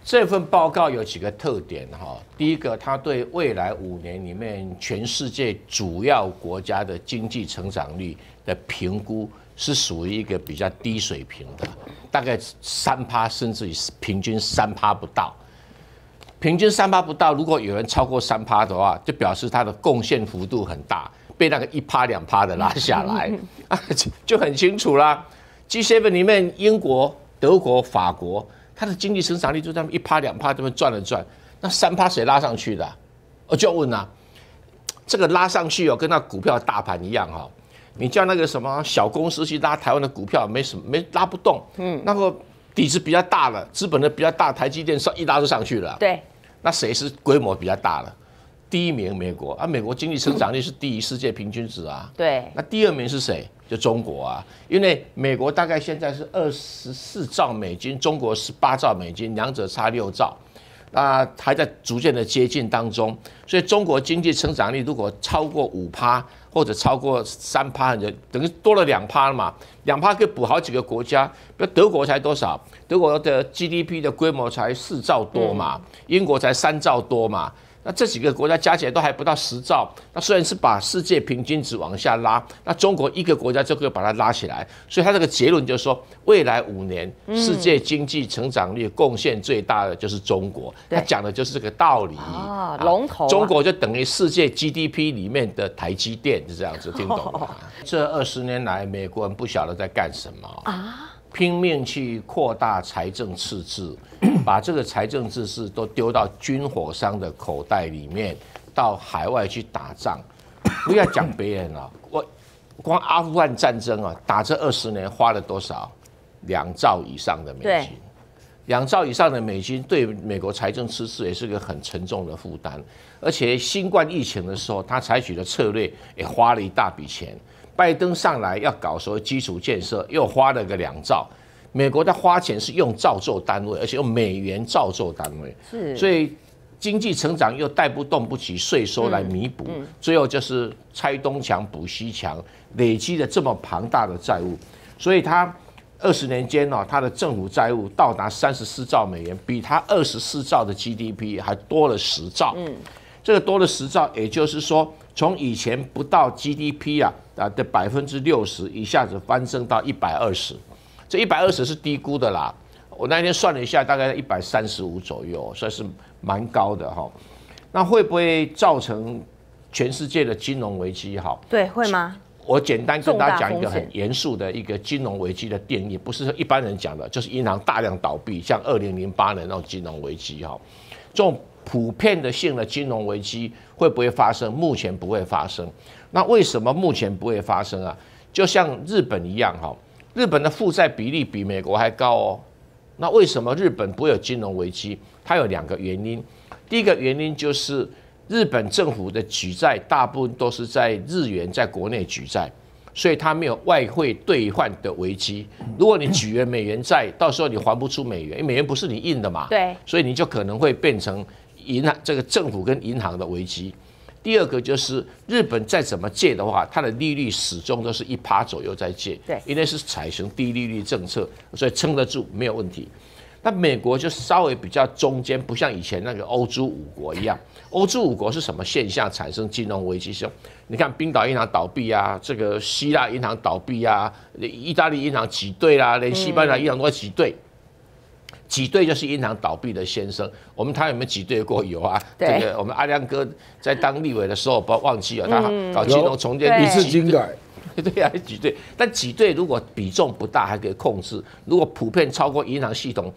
这份报告有几个特点哈，第一个，它对未来5年里面全世界主要国家的经济成长率的评估是属于一个比较低水平的，大概3%，甚至于平均3%不到。平均3%不到，如果有人超过3%的话，就表示他的贡献幅度很大，被那个1%、2%的拉下来啊，就很清楚啦。G7 里面，英国、德国、法国。它的经济成长率就这么1%、2%这么转了转，那3%谁拉上去的、啊？我就问啊，这个拉上去哦，跟那股票大盘一样哈、哦，你叫那个什么小公司去拉台湾的股票，没拉不动，那个底子比较大了，资本的比较大，台积电一拉就上去了， 对， 那谁是规模比较大了？第1名美国啊，美国经济成长率是低于世界平均值啊，对，那第2名是谁？就中国啊，因为美国大概现在是24兆美金，中国18兆美金，两者差6兆，那还在逐渐的接近当中。所以中国经济成长率如果超过5%或者超过3%，就等于多了2%了嘛，2%可以补好几个国家。比如德国才多少？德国的 GDP 的规模才4兆多嘛，英国才3兆多嘛。那这几个国家加起来都还不到10兆，那虽然是把世界平均值往下拉，那中国一个国家就可以把它拉起来，所以他这个结论就是说，未来5年世界经济成长率贡献最大的就是中国，他讲的就是这个道理啊，龙头、啊， 中国就等于世界 GDP 里面的台积电，就这样子，听懂吗？这20年来，美国人不晓得在干什么啊。拼命去扩大财政赤字，把这个财政赤字都丢到军火商的口袋里面，到海外去打仗。不要讲别人了，我光阿富汗战争啊，打这20年花了多少？2兆以上的美金。2兆以上的美金对美国财政赤字也是个很沉重的负担，而且新冠疫情的时候，他采取的策略也花了一大笔钱。拜登上来要搞所谓基础建设，又花了个2兆。美国的花钱是用兆做单位，而且用美元兆做单位，所以经济成长又带不动不起税收来弥补，最后就是拆东墙补西墙，累积了这么庞大的债务，所以他20年间哦，他的政府债务到达34兆美元，比他24兆的 GDP 还多了10兆。这个多了10兆，也就是说，从以前不到 GDP 的60%，一下子翻升到120，这120是低估的啦。我那天算了一下，大概135左右，算是蛮高的哈。那会不会造成全世界的金融危机？哈， 对，会吗？ 我简单跟大家讲一个很严肃的一个金融危机的定义，不是一般人讲的，就是银行大量倒闭，像2008年那种金融危机哈，这种普遍的性的金融危机会不会发生？目前不会发生。那为什么目前不会发生啊？就像日本一样哈，日本的负债比例比美国还高哦。那为什么日本不会有金融危机？它有2个原因。第一个原因就是日本政府的举债大部分都是在日元在国内举债，所以它没有外汇兑换的危机。如果你举了美元债，到时候你还不出美元，因为美元不是你印的嘛，对，所以你就可能会变成银行这个政府跟银行的危机。第二个就是日本再怎么借的话，它的利率始终都是1%左右在借，对，因为是采用低利率政策，所以撑得住没有问题。那美国就稍微比较中间，不像以前那个欧洲5国一样。欧洲5国是什么现象产生金融危机？你看冰岛银行倒闭啊，这个希腊银行倒闭啊，意大利银行挤兑啦，连西班牙银行都在挤兑。挤兑就是银行倒闭的先生。我们台湾有没有挤兑过？有啊。这个我们阿亮哥在当立委的时候，不要忘记了，他搞金融重建， 一次金改。 对啊，挤兑，但挤兑如果比重不大，还可以控制；如果普遍超过银行系统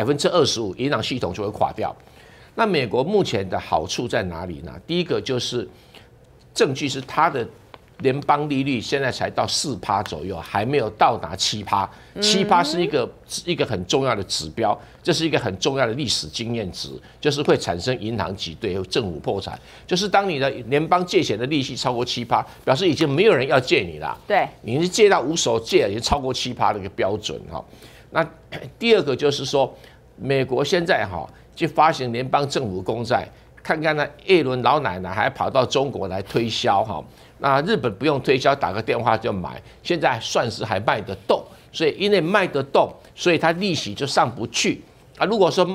25%，银行系统就会垮掉。那美国目前的好处在哪里呢？第一个就是证据是它的联邦利率现在才到4%左右，还没有到达7%。7%是一个很重要的指标，这是一个很重要的历史经验值，就是会产生银行挤兑、政府破产。就是当你的联邦借钱的利息超过7%，表示已经没有人要借你了。对，你是借到无手借，已经超过7%的一个标准哈。那第二个就是说，美国现在去发行联邦政府公债，看看那叶伦老奶奶还跑到中国来推销哈。那日本不用推销，打个电话就买，现在算是还卖得动，所以因为卖得动，所以它利息就上不去啊。如果说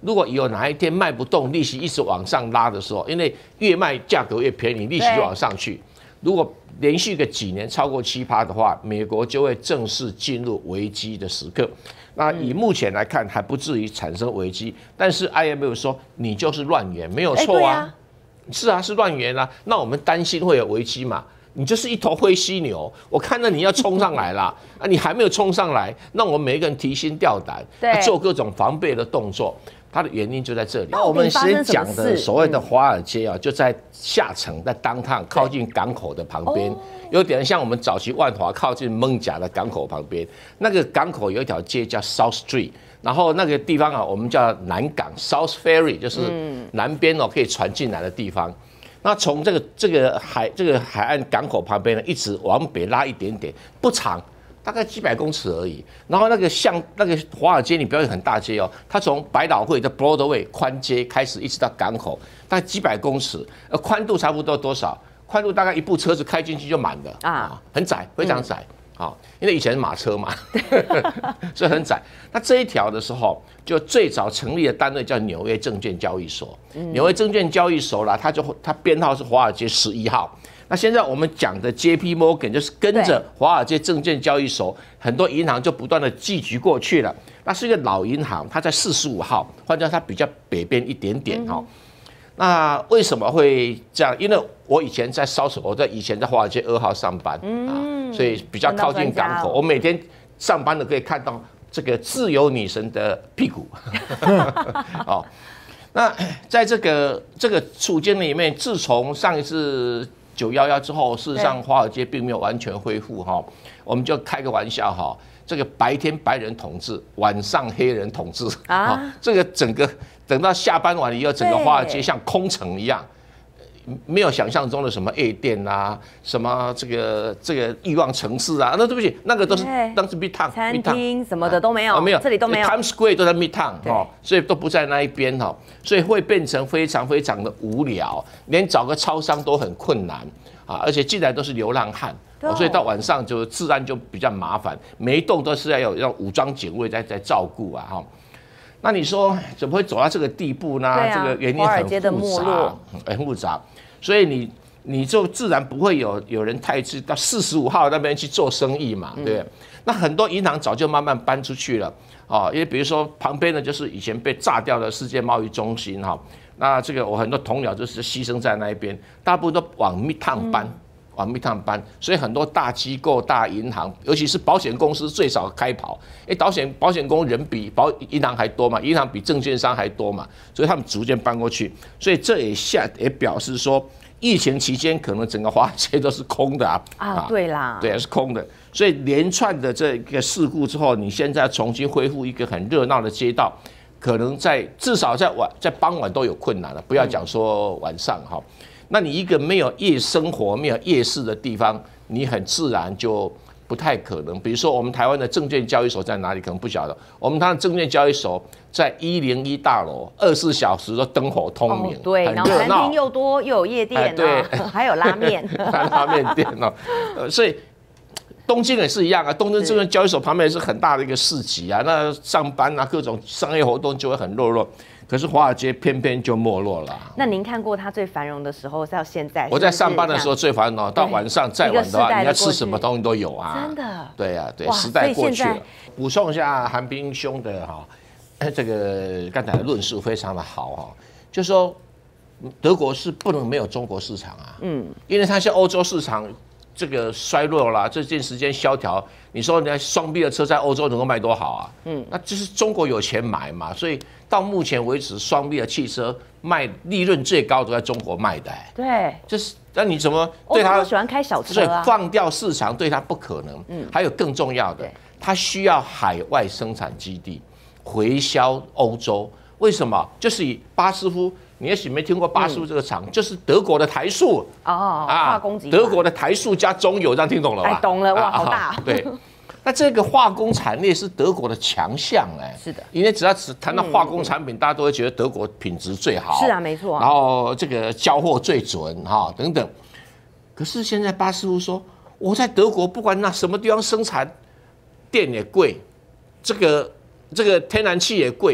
如果有哪一天卖不动，利息一直往上拉的时候，因为越卖价格越便宜，利息就往上去。如果连续个几年超过7%的话，美国就会正式进入危机的时刻。那以目前来看，还不至于产生危机，但是 IMF 说你就是乱源，没有错啊，是啊，是乱源啊。那我们担心会有危机嘛？你就是一头灰犀牛，我看到你要冲上来了，啊，你还没有冲上来，那我们每一个人提心吊胆，做各种防备的动作。它的原因就在这里。那我们先讲的所谓的华尔街啊，就在下层，在downtown靠近港口的旁边，有点像我们早期万华靠近艋舺的港口旁边。那个港口有一条街叫 South Street， 然后那个地方啊，我们叫南港 South Ferry， 就是南边哦可以船进来的地方。那从这个海岸港口旁边呢，一直往北拉一点点，不长。大概几百公尺而已，然后那个华尔街，你不要很大街哦，它从百老汇的 Broadway 宽街开始，一直到港口，大概几百公尺，宽度差不多多少？宽度大概一部车子开进去就满了啊，很窄，非常窄啊，因为以前是马车嘛，所以很窄。那这一条的时候，就最早成立的单位叫纽约证券交易所，纽约证券交易所啦，它编号是华尔街11号。那现在我们讲的 JP Morgan 就是跟着华尔街证券交易所，很多银行就不断的聚集过去了。那是一个老银行，它在45号，换叫它比较北边一点点哈。那为什么会这样？因为我以前在以前在华尔街2号上班啊，所以比较靠近港口。我每天上班的可以看到这个自由女神的屁股。哦，那在这个处境里面，自从上一次911之后，事实上华尔街并没有完全恢复哈，我们就开个玩笑哈，这个白天白人统治，晚上黑人统治啊，这个整个等到下班完了以后，整个华尔街像空城一样，没有想象中的什么 A 店啊，什么这个欲望城市啊，那对不起，那个都是当时 Midtown 餐厅什么的都没有， 没有， 这里都没有 ，Times Square 都在 Midtown 哈，所以都不在那一边哈，所以会变成非常非常的无聊，连找个超商都很困难啊，而且进来都是流浪汉，所以到晚上就治安就比较麻烦，每一栋都是要有武装警卫在照顾啊哈。那你说怎么会走到这个地步呢？这个原因很复杂，很复杂，所以你就自然不会有人太去到45号那边去做生意嘛，对不对？那很多银行早就慢慢搬出去了啊，因为比如说旁边呢就是以前被炸掉的世界贸易中心哈，那这个我很多同僚就是牺牲在那一边，大部分都往Midtown搬。往Midtown搬，所以很多大机构、大银行，尤其是保险公司最少开跑，因为保险公司人比银行还多嘛，银行比证券商还多嘛，所以他们逐渐搬过去，所以这也表示说，疫情期间可能整个华尔街都是空的啊， 对啦， 对，是空的，所以连串的这个事故之后，你现在重新恢复一个很热闹的街道，可能至少在傍晚都有困难了，不要讲说晚上哈。那你一个没有夜生活、没有夜市的地方，你很自然就不太可能。比如说，我们台湾的证券交易所在哪里？可能不晓得。我们台湾的证券交易所在101大楼，24小时都灯火通明， 对，然后餐厅又多，又有夜店，对，还有拉面， 拉面店哦。所以东京也是一样啊，东京证券交易所旁边也是很大的一个市集啊，那上班啊，各种商业活动就会很热络。可是华尔街偏偏就没落了。 那您看过它最繁荣的时候，到现在？ 我在上班的时候最繁荣，到晚上再晚的话，你要吃什么东西都有啊。 真的。 对呀，对，时代过去了。补充一下韩冰兄的哈，这个刚才的论述非常的好哈，就是说德国是不能没有中国市场啊，因为它像欧洲市场这个衰弱啦，这段时间萧条，你说人家双 B 的车在欧洲能够卖多好啊？那就是中国有钱买嘛，所以到目前为止，双 B 的汽车卖利润最高都在中国卖的。 对， 就是那你怎么对他喜欢开小车啊？ 放掉市场对他不可能。还有更重要的，他需要海外生产基地回销欧洲。为什么？就是以巴斯夫。你也许没听过巴斯夫这个厂，就是德国的台塑化工集团， 德国的台塑加中油，这样听懂了吧？ 懂了，哇，好大。 对，那这个化工产业是德国的强项是的， 因为只要谈到化工产品，大家都会觉得德国品质最好。 是啊，没错。 然后这个交货最准等等。可是现在巴斯夫说，我在德国不管那什么地方生产，电也贵，这个天然气也贵。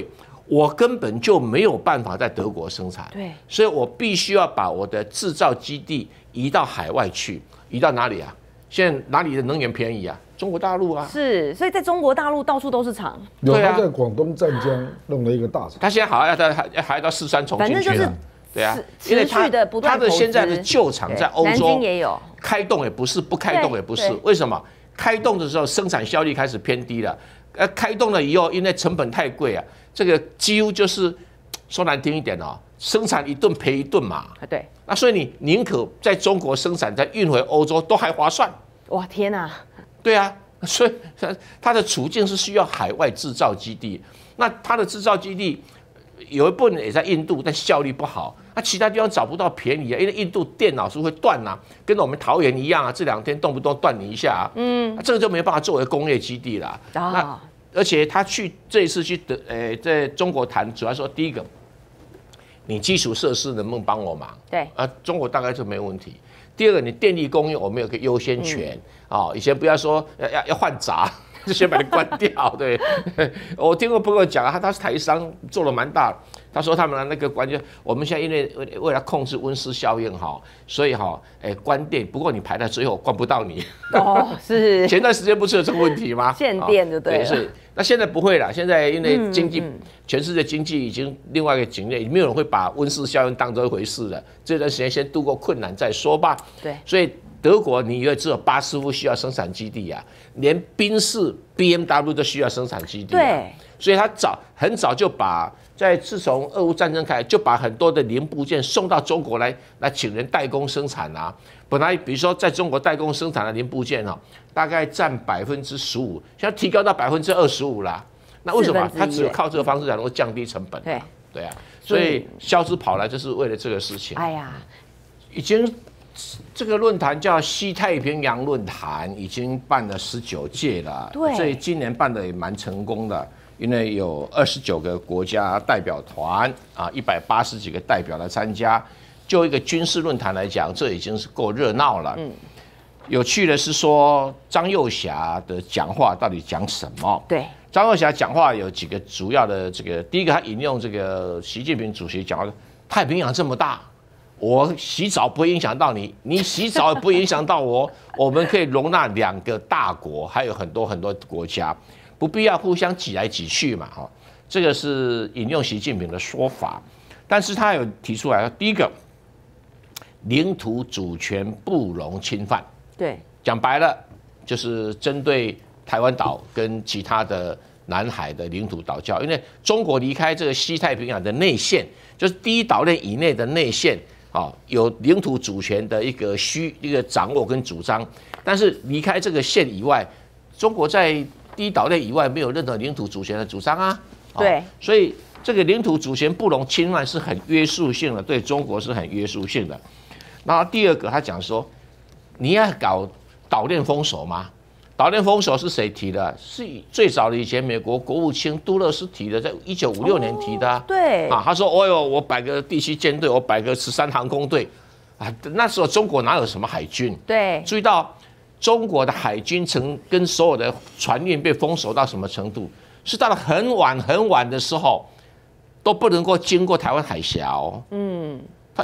我根本就没有办法在德国生产， 对， 所以我必须要把我的制造基地移到海外去，移到哪里啊？现在哪里的能源便宜啊？中国大陆啊， 是，所以在中国大陆到处都是厂。 有他在广东湛江弄了一个大厂， 他现在好像还要到四川重庆去了，对啊， 因为他的现在的旧厂在欧洲， 南京也有， 开动也不是，不开动也不是，为什么？开动的时候生产效率开始偏低了，开动了以后，因为成本太贵啊，这个几乎就是说难听一点哦，生产一顿赔一顿嘛。 对。 那所以你宁可在中国生产，再运回欧洲都还划算。 哇，天哪！ 对啊，所以它的处境是需要海外制造基地。那它的制造基地有一部分也在印度，但效率不好。那其他地方找不到便宜啊，因为印度电脑是会断啊，跟我们桃园一样啊，这2天动不动断你一下啊。这个就没办法作为工业基地了。那而且他这一次去在中国谈，主要说第一个，你基础设施能不能帮我忙？ 对啊，中国大概就没问题。第二个，你电力供应我们有个优先权以前不要说要换闸，就先把它关掉。对，我听过朋友讲他是台商做了蛮大，他说他们的那个关键，我们现在因为了控制温室效应所以关电，不过你排在最后关不到你。 哦，是。 前段时间不是有这个问题吗？ 限电就对了。 对，是。那现在不会了，现在因为全世界经济已经另外一个境界，没有人会把温室效应当作一回事了。这段时间先度过困难再说吧。 对。 所以德国你以为只有巴斯夫需要生产基地啊？连宾士、BMW 都需要生产基地。 对。 所以他很早就把自从俄乌战争开始，就把很多的零部件送到中国来请人代工生产啊。本来比如说在中国代工生产的零部件大概占15%，现在提高到25%啦。那为什么？他只有靠这个方式才能够降低成本。对啊，所以肖兹跑来就是为了这个事情。 哎呀， 已经这个论坛叫西太平洋论坛，已经办了19届了。 对， 所以今年办的也蛮成功的。因为有29个国家代表团180几个代表来参加，就一个军事论坛来讲，这已经是够热闹了。有趣的是说张又侠的讲话到底讲什么？ 对， 张又侠讲话有几个主要的第一个他引用这个习近平主席讲话，太平洋这么大，我洗澡不会影响到你，你洗澡也不会影响到我，我们可以容纳2个大国，还有很多很多国家。不必要互相挤来挤去嘛，这个是引用习近平的说法，但是他有提出来，第一个，领土主权不容侵犯， 对， 讲白了就是针对台湾岛跟其他的南海的领土岛礁，因为中国离开这个西太平洋的内线，就是第一岛链以内的内线，有领土主权的一个掌握跟主张，但是离开这个线以外，中国在第一岛链以外没有任何领土主权的主张啊， 对， 所以这个领土主权不容侵犯是很约束性的，对中国是很约束性的。然后第二个，他讲说，你要搞岛链封锁吗？岛链封锁是谁提的？是最早的以前美国国务卿杜勒斯提的，在1956年提的。 对他说，我摆个第7舰队，我摆个13航空队那时候中国哪有什么海军？ 对， 注意到。中国的海军曾跟所有的船运被封锁到什么程度？是到了很晚的时候，都不能够经过台湾海峡。他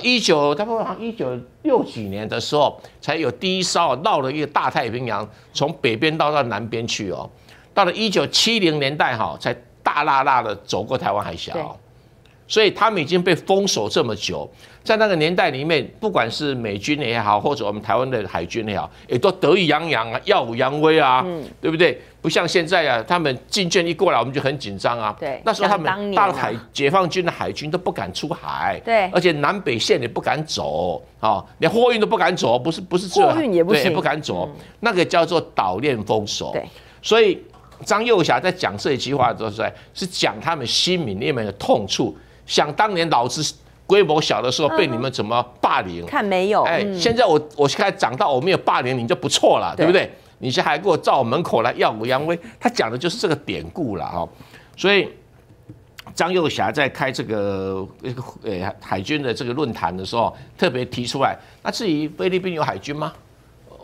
1960几年的时候，才有第一艘绕了一个大太平洋，从北边到南边去到了1970年代才大拉的走过台湾海峡。所以他们已经被封锁这么久，在那个年代里面，不管是美军也好，或者我们台湾的海军也好，也都得意洋洋啊，耀武扬威啊，对不对？不像现在啊，他们禁舰一过来，我们就很紧张啊。 对， 那时候他们解放军的海军都不敢出海， 对， 而且南北线也不敢走连货运都不敢走，不是货运也不行， 对，不敢走，那个叫做岛链封锁。 对， 所以张又侠在讲这一句话的时候，是讲他们心里面的痛处。想当年老子规模小的时候被你们怎么霸凌？ 看没有？ 现在我现在长大，我没有霸凌你就不错了，对不对？你现在还给我照我门口来耀武扬威，他讲的就是这个典故了所以张又侠在开这个海军的这个论坛的时候，特别提出来。那至于菲律宾有海军吗？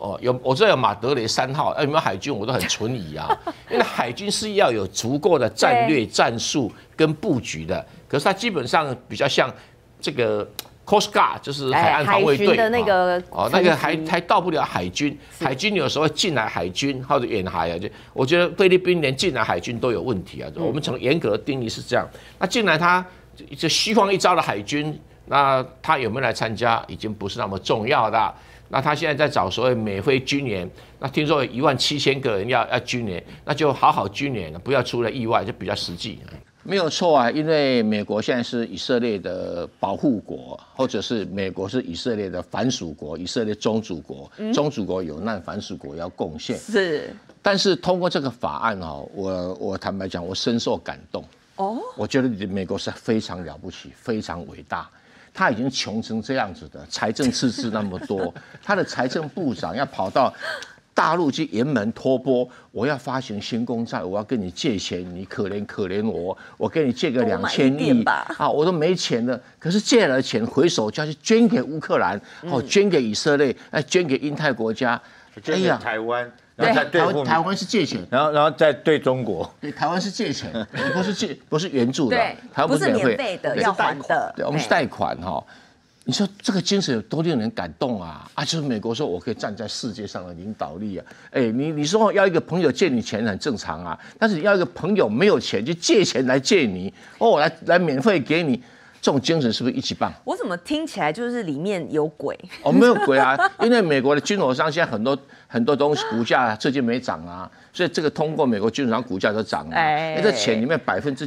我这有马德雷3号，有没有海军我都很存疑啊，因为海军是要有足够的战略战术跟布局的，可是它基本上比较像这个 Coast Guard， 就是海岸防卫队的那个那个还到不了海军，海军有时候进来海军或者远海啊，我觉得菲律宾连进来海军都有问题啊，我们从严格的定义是这样，那进来他就虚晃一招的海军，那他有没有来参加已经不是那么重要的。那他现在在找所谓美菲军演，那听说有17000个人要军演，那就好好军演了，不要出了意外，就比较实际。没有错啊，因为美国现在是以色列的保护国，或者是美国是以色列的藩属国，以色列宗主国，宗主国有难，藩属国要贡献。 是， 但是通过这个法案哦，我坦白讲，我深受感动。我觉得美国是非常了不起，非常伟大。他已经穷成这样子的，财政赤字那么多，他的财政部长要跑到大陆去沿门托钵，我要发行新公债，我要跟你借钱，你可怜可怜我，我跟你借个2000亿啊，我都没钱了。可是借了钱回手就要去捐给乌克兰，捐给以色列，捐给印太国家， 捐给台湾。然后再对台湾是借钱， 然后再对中国， 对台湾是借钱，不是援助的，台湾不是免费的，要还的， 对，我们是贷款哈。你说这个精神有多令人感动啊！就是美国说我可以站在世界上的领导力啊！你说要一个朋友借你钱很正常啊，但是你要一个朋友没有钱就借钱来借你，来免费给你。这种精神是不是一级棒？ 我怎么听起来就是里面有鬼？ 没有鬼啊，因为美国的军火商现在很多东西股价最近没涨啊，所以这个通过美国军火商股价都涨了。因为这钱里面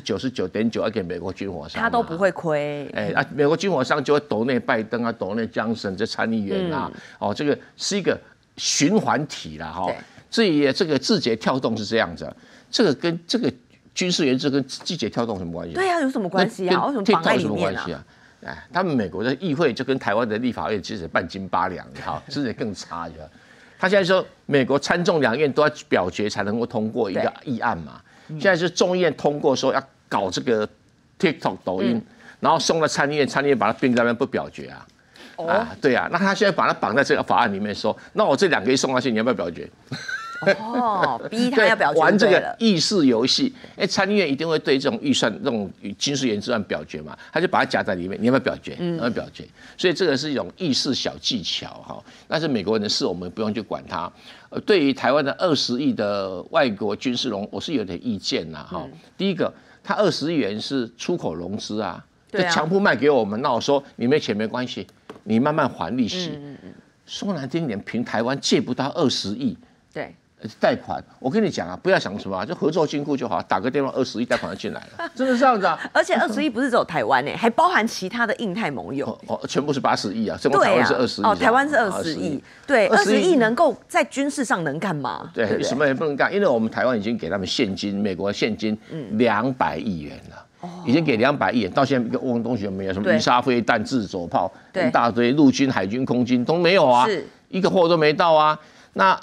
99.9%要给美国军火商， 他都不会亏。 美国军火商就会斗内拜登啊，斗内江森这参议员啊，这个是一个循环体啦哈。至于这个字节跳动是这样子，这个跟这个。军事援助跟季节跳动有什么关系？ 对啊，有什么关系啊？为什么绑在里面啊？ 他们美国的议会就跟台湾的立法院其实半斤八两，哈，甚至更差。他现在说美国参众两院都要表决才能够通过一个议案嘛，现在是众议院通过说要搞这个 TikTok 抖音，然后送到参议院，参议院把它并在那边不表决啊。对啊，那他现在把它绑在这个法案里面说，那我这2个一送上去，你要不要表决？ 逼他要表决， 玩这个议事游戏，参议院一定会对这种预算、这种军事援助案表决嘛，他就把它夹在里面，你要不要表决？要不要表决？所以这个是一种议事小技巧哈。但是美国人的事我们不用去管它。对于台湾的20亿的外国军事融，我是有点意见呐哈。第一个，他20亿元是出口融资啊，就强迫卖给我们，那我说你没钱没关系，你慢慢还利息。说难听点，凭台湾借不到20亿。 对。 贷款，我跟你讲啊，不要想什么，就合作金库就好，打个电话20亿贷款就进来了，真的是这样子啊。 而且20亿不是只有台湾呢，还包含其他的印太盟友。 全部是80亿啊，整个台湾是20亿。 台湾是20亿，对，20亿能够在军事上能干嘛？ 对，什么也不能干，因为我们台湾已经给他们现金，美国现金200亿元了。已经给200亿元，到现在一个东西都没有，什么鱼叉飞弹、自走炮，一大堆，陆军、海军、空军都没有啊，一个货都没到啊。那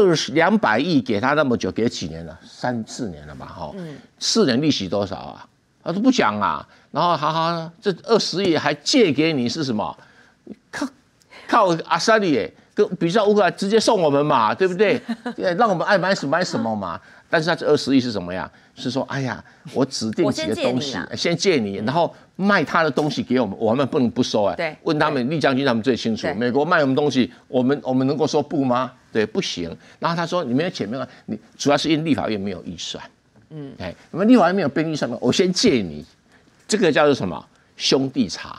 200亿给他那么久，给几年了？3、4年了吧？哈，4年利息多少啊？他都不讲啊。然后好，这20亿还借给你是什么？靠阿萨利耶，跟比较乌克兰直接送我们嘛，对不对？让我们爱买什么买什么嘛。但是他这20亿是什么呀？是说，哎呀，我指定几个东西，先借你，然后卖他的东西给我们，我们不能不收啊。 对， 问他们，厉将军他们最清楚。美国卖我们东西，我们能够说不吗？对，不行。然后他说，你没有钱没有，你主要是因为立法院没有预算。你们立法院没有编预算，我先借你，这个叫做什么？兄弟茶。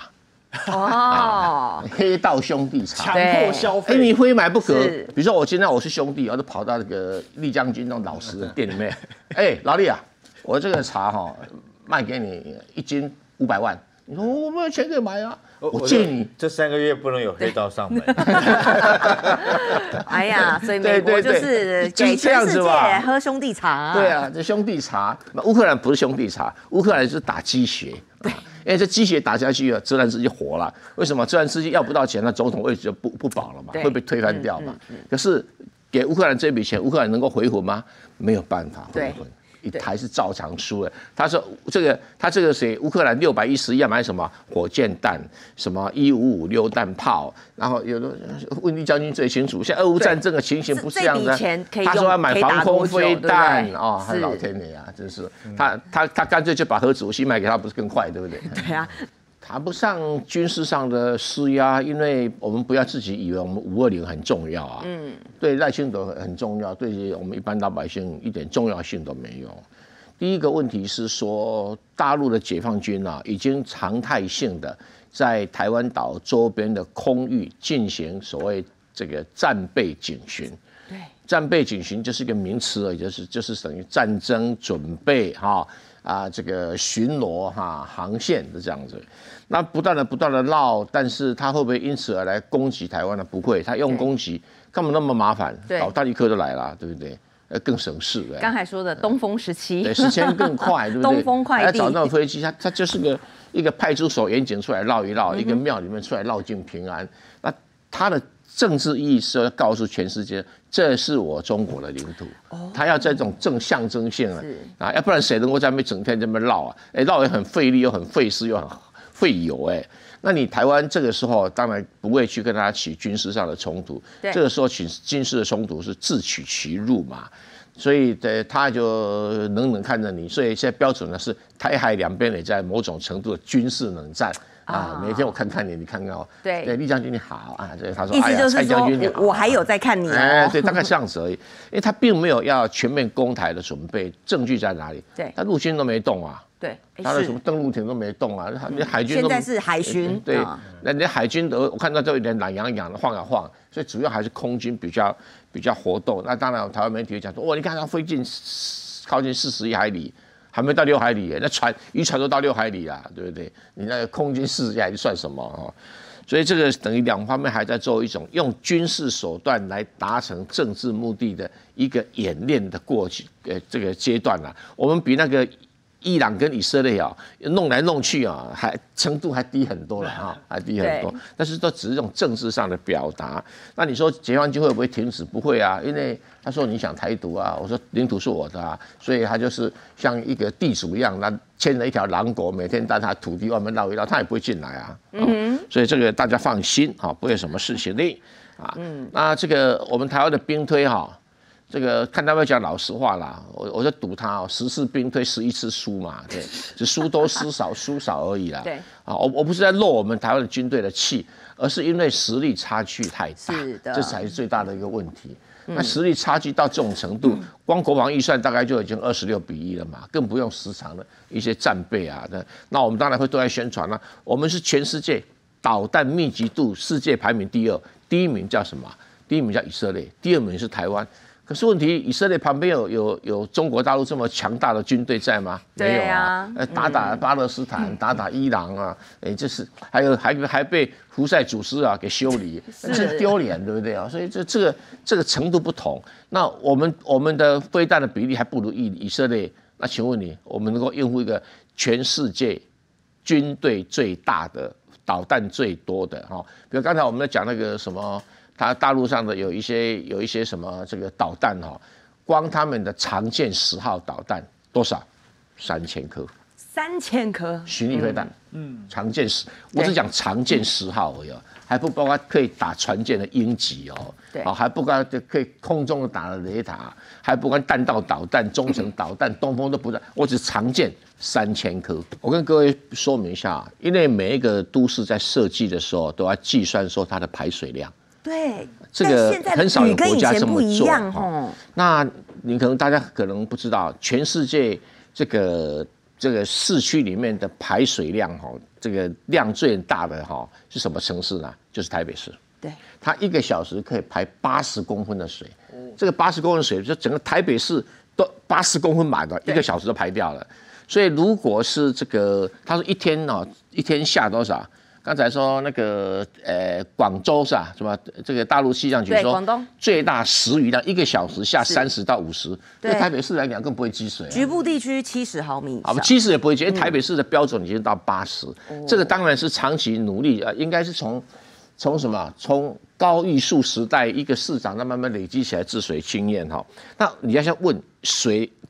黑道兄弟茶， 强迫消费， 你非买不可。比如说我今天我是兄弟，我就跑到那个厉将军那种老师的店里面，老厉啊，我这个茶哈卖给你1斤500万，你说我没有钱可以买啊，我借你。 这3个月不能有黑道上门。 哎呀，所以美国就是给全世界喝兄弟茶。 对啊，这兄弟茶，乌克兰不是兄弟茶，乌克兰是打鸡血。因为这鸡血打下去了，泽连斯基就活了。为什么？泽连斯基要不到钱，那总统位置就不保了嘛，会被推翻掉嘛。可是给乌克兰这笔钱，乌克兰能够回魂吗？没有办法回魂。 一台是照常输了。他说他这个谁，乌克兰611要买什么火箭弹，什么1556榴弹炮，然后有的温蒂将军最清楚，像俄乌战争的情形不是这样的。他说要买防空飞弹哦，老天爷啊，真是他干脆就把核子武器卖给他，不是更快，对不对？ 对啊。 谈不上军事上的施压，因为我们不要自己以为我们520很重要啊。对赖清德很重要，对我们一般老百姓一点重要性都没有。第一个问题是说，大陆的解放军啊，已经常态性的在台湾岛周边的空域进行所谓这个战备警巡。对，战备警巡就是一个名词而已，就是等于战争准备哈。这个巡逻航线的这样子，那不断的绕，但是他会不会因此而来攻击台湾呢？不会，他用攻击干嘛那么麻烦？导弹一颗就来了，对不对？更省事。 刚才说的东风17， 对，时间更快，对不对？ 东风快递， 找那种飞机，它就是一个派出所远景出来绕一绕，一个庙里面出来绕境平安。那它的政治意义是要告诉全世界，这是我中国的领土。他要这种象征性要不然谁能够在那边整天这么绕啊？绕也很费力，又很费事，又很费油那你台湾这个时候当然不会去跟他起军事上的冲突，这个时候起军事的冲突是自取其辱嘛。所以他就冷看着你，所以现在标准呢是台海两边也在某种程度的军事冷战。每天我看你，你看看对，厉将军你好他说， 意思就是蔡将军你好， 我还有在看你对，大概这样子而已，因为他并没有要全面攻台的准备，证据在哪里？对，他陆军都没动啊， 对， 他的什么登陆艇都没动啊，连海军都现在是海军， 对，连海军我看到都有点懒洋洋的晃啊晃，所以主要还是空军比较活动。那当然，台湾媒体讲说，你看他飞进靠近41海里。还没到6海里，那渔船都到6海里啦，对不对？你那个空军41海里算什么所以这个等于两方面还在做一种用军事手段来达成政治目的的一个演练的过去，这个阶段啦。我们比那个伊朗跟以色列弄来弄去还程度还低很多了还低很多。但是都只是这种政治上的表达。那你说解放军会不会停止？不会啊，因为他说你想台独我说领土是我的所以他就是像一个地主一样，他牵了一条狼狗，每天在他土地外面绕一绕，他也不会进来所以这个大家放心不会有什么事情的那这个我们台湾的兵推这个看他们讲老实话啦，我就赌他10次兵推11次输嘛，对，只输多输少而已啦。对，我不是在漏我们台湾的军队的气，而是因为实力差距太大，这才是最大的一个问题。那实力差距到这种程度，光国防预算大概就已经26:1了嘛，更不用时常的一些战备那我们当然会对外宣传我们是全世界导弹密集度世界排名第2，第1名叫什么？第1名叫以色列，第2名是台湾。可是问题，以色列旁边有中国大陆这么强大的军队在吗？没有打巴勒斯坦，打伊朗这是还被胡塞组织给修理，真丢脸，对不对所以这个程度不同。那我们的飞弹的比例还不如以色列。那请问你，我们能够应付一个全世界军队最大的、导弹最多的比如刚才我们在讲那个什么。它大陆上的有一些什么这个导弹光他们的常见10号导弹多少？3000颗，3000颗巡弋飞弹，常见我只讲常见10号而已还不包括可以打船舰的鹰击还不包括可以空中打的雷达，还不包括弹道导弹、中程导弹、东风都不在，我只常见3000颗。我跟各位说明一下，因为每一个都市在设计的时候都要计算说它的排水量。 对， 这个很少有国家这么做那你大家可能不知道，全世界这个市区里面的排水量这个量最大的是什么城市呢？就是台北市。对，它1个小时可以排80公分的水。这个80公分的水，就整个台北市都80公分满了，1个小时就排掉了。所以如果是这个，他说一天下多少？刚才说那个广州是吧？什么这个大陆气象局说最大时雨量1个小时下30到50，对台北市来讲更不会积水局部地区70毫米以上 ，70也不会积，因为台北市的标准已经到80，这个当然是长期努力应该是从什么？从高玉树时代一个市长，那慢慢累积起来治水经验那你要先问水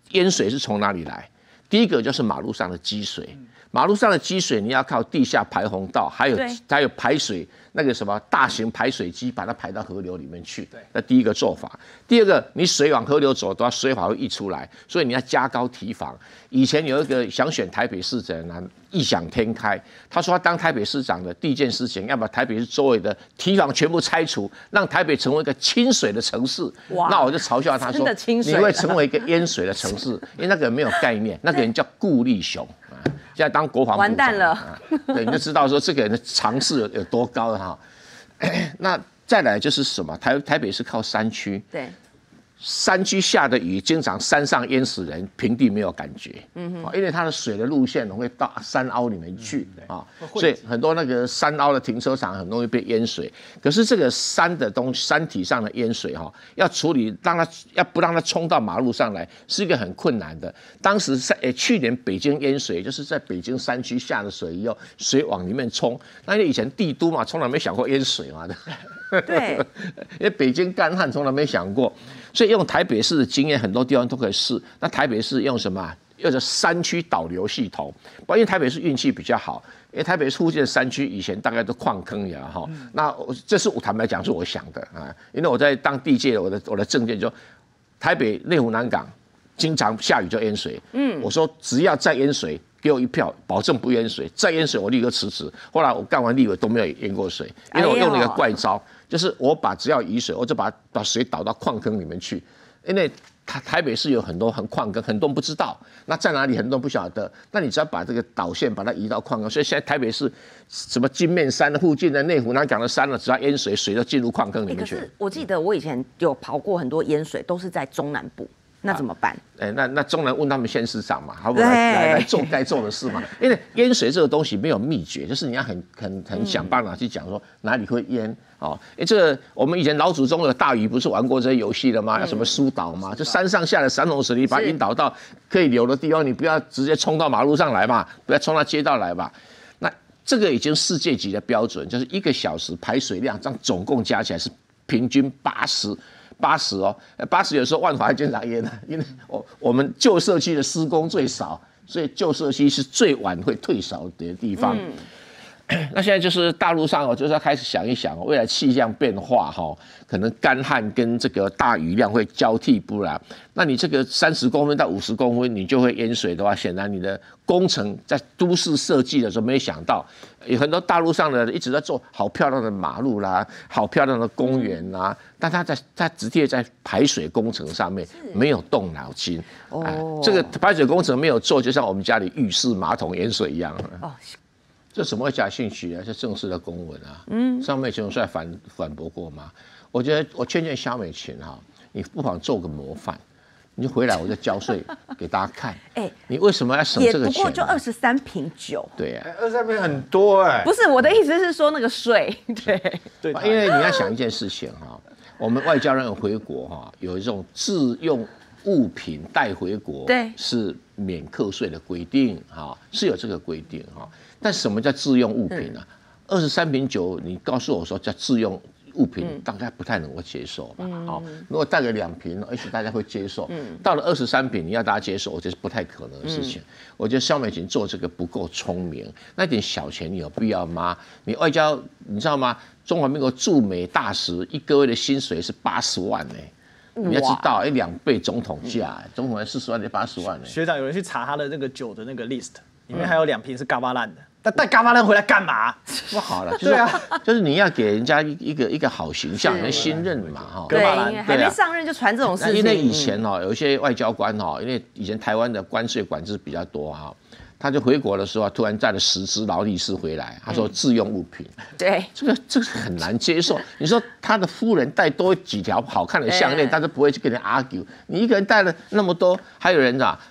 淹水是从哪里来？第一个就是马路上的积水，马路上的积水你要靠地下排洪道，还有排水那个什么大型排水机把它排到河流里面去。那第一个做法。第二个，你水往河流走，都要水法会溢出来，所以你要加高堤防。以前有一个想选台北市长的异想天开，他说他当台北市长的第一件事情，要把台北市周围的堤防全部拆除，让台北成为一个清水的城市。那我就嘲笑他说，你会成为一个淹水的城市，因为那个人没有概念，那个人叫顾立雄。现在当国防部长完蛋了， 对，你就知道说这个人的尝试有多高了哈。那再来就是什么？台北是靠山区， 对，山区下的雨，经常山上淹死人，平地没有感觉，因为它的水的路线会到山凹里面去啊，所以很多那个山凹的停车场很容易被淹水。可是这个山体上的淹水哈，要处理，不让它冲到马路上来，是一个很困难的。当时去年北京淹水，就是在北京山区下的水以后，水往里面冲。那因为以前帝都嘛，从来没想过淹水嘛的。 对， 因为北京干旱从来没想过，所以用台北市的经验，很多地方都可以试。那台北市用什么？用着山区导流系统。因为台北市运气比较好，因为台北市附近的山区以前大概都矿坑呀哈。那这是我坦白讲是我想的啊，因为我在当地界我的政见就台北内湖南港经常下雨就淹水。我说只要再淹水，给我一票，保证不淹水。再淹水，我立刻辞职。后来我干完立委都没有淹过水，因为我用了一个怪招，就是我只要雨水，我就把水导到矿坑里面去。因为台北市有很多矿坑，很多人不知道，那在哪里很多人不晓得。那你只要把这个导线把它移到矿坑，所以现在台北市什么金面山附近的内湖南港的山了，只要淹水，水就进入矿坑里面去。 可是我记得我以前有跑过很多淹水，都是在中南部。那怎么办？ 那中南问他们县市长嘛，好不好？来做该做的事嘛。因为淹水这个东西没有秘诀，就是你要很想办法去讲说哪里会淹哦。这个我们以前老祖宗有大禹不是玩过这些游戏的吗？要什么疏导嘛？就山上下的散洪水，你把它引导到可以流的地方，你不要直接冲到马路上来嘛，不要冲到街道来吧。那这个已经世界级的标准，就是1个小时排水量，这样总共加起来是平均80哦，80有时候万华经常淹的，因为我们旧社区的施工最少，所以旧社区是最晚会退烧的地方。那现在就是大陆上就是要开始想一想未来气象变化可能干旱跟这个大雨量会交替不然。那你这个30公分到50公分你就会淹水的话，显然你的工程在都市设计的时候没想到，有很多大陆上的人一直在做好漂亮的马路啦，好漂亮的公园啦，但他直接在排水工程上面没有动脑筋。这个排水工程没有做，就像我们家里浴室马桶淹水一样。这怎么会假信息啊？是正式的公文啊。上美琴有在反驳过吗？我觉得我劝萧美琴你不妨做个模范，你就回来我就交税给大家看。你为什么要省这个钱？ 也不过就23瓶酒。 对呀 ，23瓶很多不是我的意思是说那个税，对， 因为你要想一件事情我们外交人员回国有一种自用物品带回国， 对， 是免课税的规定是有这个规定但什么叫自用物品呢？23瓶酒，你告诉我说叫自用物品，大概不太能够接受吧？如果带个2瓶，也许大家会接受。到了23瓶，你要大家接受，我觉得是不太可能的事情。我觉得萧美琴做这个不够聪明，那点小钱你有必要吗？你外交，你知道吗？中华民国驻美大使1个月的薪水是80万呢。你要知道，2倍总统价，总统才40万，得80万呢。 学长有人去查他的那个酒的那个 list， 里面还有2瓶是嘎巴烂的。但带嘎巴烂回来干嘛？ 不好了，对啊，就是你要给人家一个好形象，人信任嘛对，还没上任就传这种事情。 因为以前有一些外交官因为以前台湾的关税管制比较多他就回国的时候突然带了10只劳力士回来，他说自用物品。 对， 这个很难接受。你说他的夫人带多几条好看的项链，他都不会去跟人 argue。你一个人带了那么多，还有人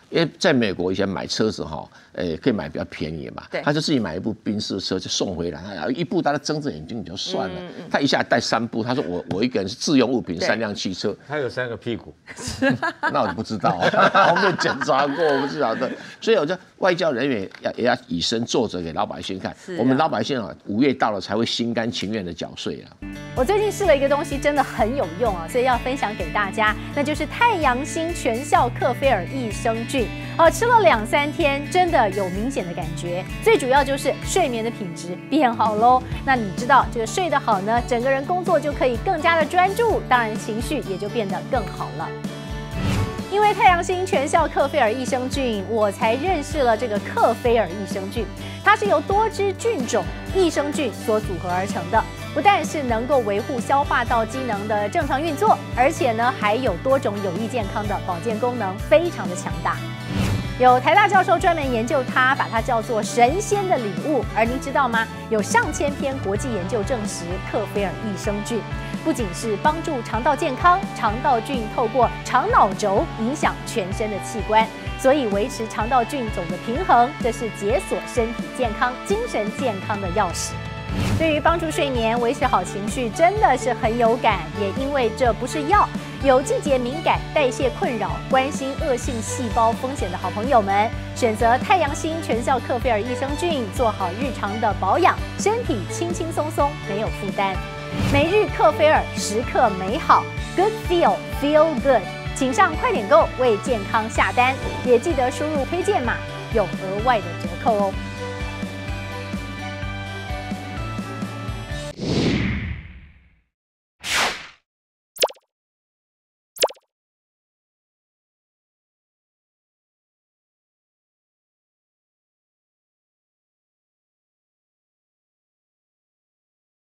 因为在美国以前买车子哈，可以买比较便宜嘛， 对， 他就自己买一部宾士车就送回来，他一部他都睁着眼睛就算了，他一下带3部，他说我一个人是自用物品3辆汽车， 他有3个屁股， 那我就不知道，我没有检查过，我不知道的，所以我觉得外交人员也要以身作则给老百姓看，我们老百姓啊5月到了才会心甘情愿的缴税啊。 我最近试了一个东西，真的很有用啊，所以要分享给大家，那就是太阳星全效克菲尔益生菌。吃了2、3天，真的有明显的感觉。最主要就是睡眠的品质变好喽。那你知道这个睡得好呢，整个人工作就可以更加的专注，当然情绪也就变得更好了。因为太阳星全效克菲尔益生菌，我才认识了这个克菲尔益生菌。它是由多支菌种益生菌所组合而成的，不但是能够维护消化道机能的正常运作，而且呢还有多种有益健康的保健功能，非常的强大。有台大教授专门研究它，把它叫做神仙的礼物。而您知道吗？有上千篇国际研究证实，克菲尔益生菌不仅是帮助肠道健康，肠道菌透过肠脑轴影响全身的器官，所以维持肠道菌种的平衡，这是解锁身体健康、精神健康的钥匙。对于帮助睡眠、维持好情绪，真的是很有感。也因为这不是药，有季节敏感、代谢困扰、关心恶性细胞风险的好朋友们，选择太阳星全效克菲尔益生菌，做好日常的保养，身体轻轻松松，没有负担。每日克菲尔，时刻美好 ，Good Feel Good， 请上快点购为健康下单，也记得输入推荐码，有额外的折扣哦。